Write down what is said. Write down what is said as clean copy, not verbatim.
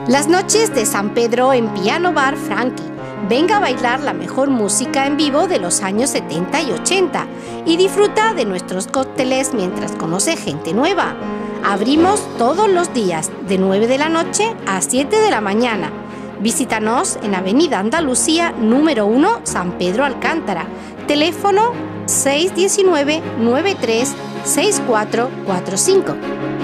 Las noches de San Pedro en Piano Bar Frankie. Venga a bailar la mejor música en vivo de los años 70 y 80 y disfruta de nuestros cócteles mientras conoce gente nueva. Abrimos todos los días de 9 de la noche a 7 de la mañana. Visítanos en Avenida Andalucía número 1, San Pedro Alcántara. Teléfono 619 93 6445.